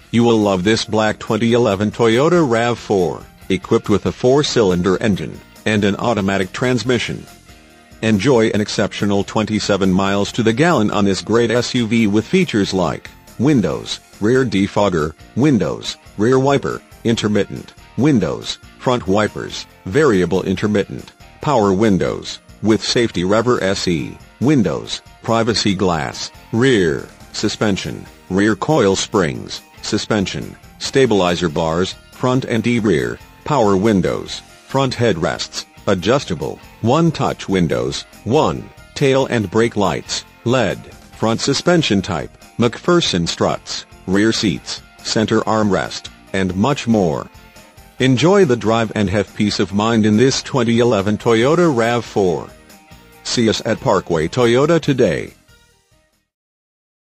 You will love this black 2011 Toyota RAV4, equipped with a 4-cylinder engine and an automatic transmission. Enjoy an exceptional 27 miles to the gallon on this great SUV with features like windows, rear defogger, windows, rear wiper, intermittent, windows, front wipers, variable intermittent, power windows, with safety rever SE, windows, privacy glass, rear, suspension, rear coil springs, suspension, stabilizer bars, front and rear, power windows, front headrests, adjustable, one-touch windows, one, tail and brake lights, LED, front suspension type, McPherson struts, rear seats, center armrest, and much more. Enjoy the drive and have peace of mind in this 2011 Toyota RAV4. See us at Parkway Toyota today.